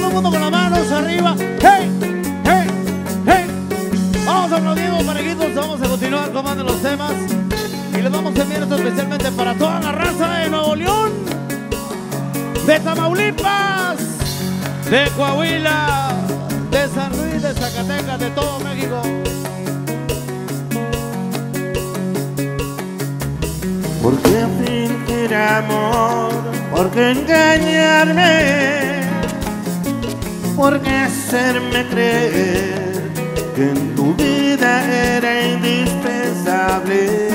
el mundo con las manos arriba. ¡Hey! ¡Hey! ¡Hey! Vamos aplaudiendo, parejitos. Vamos a continuar tomando los temas. Y les vamos a enviar esto especialmente para toda la raza de Nuevo León, de Tamaulipas, de Coahuila, de San Luis, de Zacatecas, de todo México. ¿Por qué fingir amor? ¿Por qué engañarme? ¿Por qué hacerme creer que en tu vida era indispensable?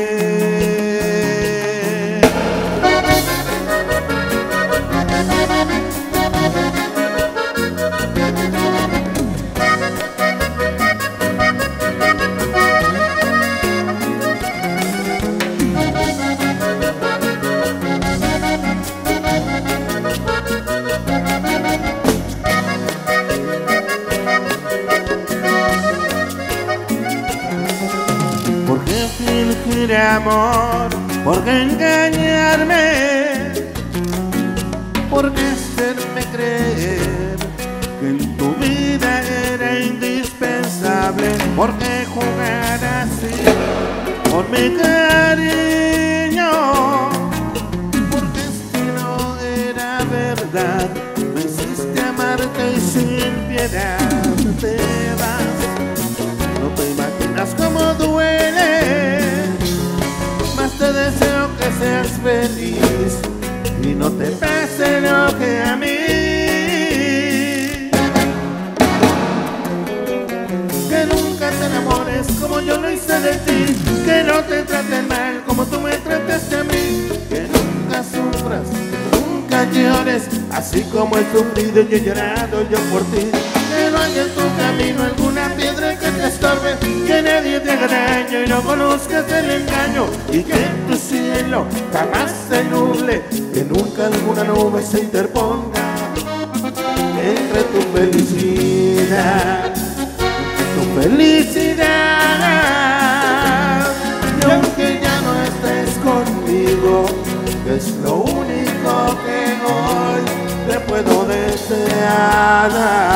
¿Por qué fingir amor? ¿Por qué engañarme? ¿Por qué hacerme creer que en tu vida era indispensable? ¿Por qué jugar así por mi cariño? Porque si no era verdad, me hiciste amarte y sin piedad te vas. No te imaginas cómo duele, más te deseo que seas feliz y no te pase lo que a mí. Que nunca te enamores como yo lo hice de ti, que no te traten mal como tú me trataste a mí, que nunca sufras, nunca llores, así como he sufrido y he llorado yo por ti. Que no haya en tu camino alguna piedra que te estorbe, que nadie te haga daño y no conozcas el engaño, y que en tu cielo jamás se nuble, que nunca alguna nube se interponga entre tu felicidad, tu felicidad. Y aunque ya no estés conmigo, es lo único que hoy te puedo desear.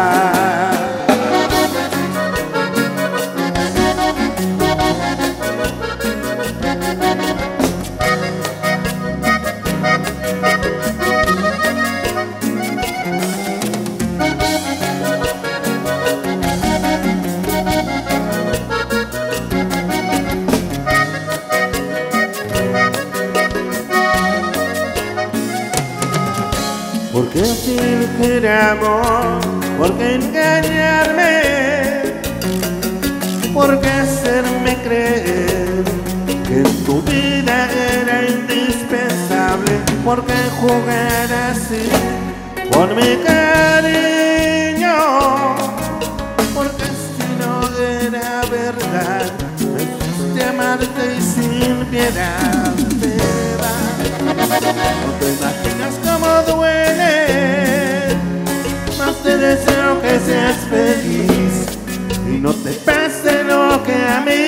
¿Por qué fingir amor? ¿Por qué engañarme? ¿Por qué hacerme creer que en tu vida era indispensable? ¿Por qué jugar así por mi cariño? Porque si no era verdad, me hiciste amarte y sin piedad te vas. No te imaginas cómo duele, más te deseo que seas feliz y no te pase lo que a mí.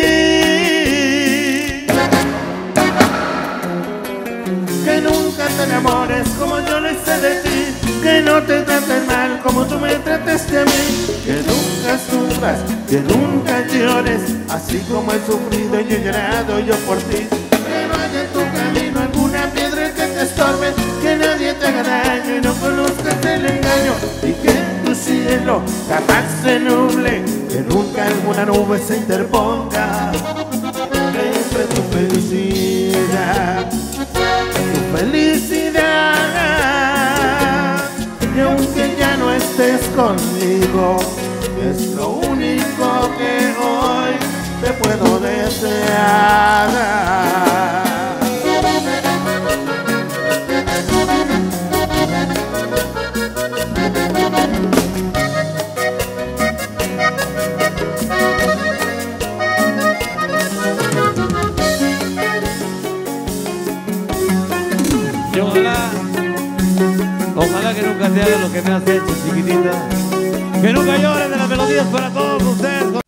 Que nunca te enamores como yo lo hice de ti, que no te traten mal como tú me trataste a mí, que nunca sufras, que nunca llores, así como he sufrido y he llorado yo por ti. Que no haya en tu camino alguna piedra que te estorbe, que nadie te haga daño y no conozcas el engaño, y que en tu cielo jamás se nuble, que nunca alguna nube se interponga entre tu felicidad, tu felicidad. Y aunque ya no estés conmigo, es lo único que hoy te puedo desear. Y ojalá que nunca te haga lo que me has hecho, chiquitita. Que nunca llores de las melodías para todos ustedes.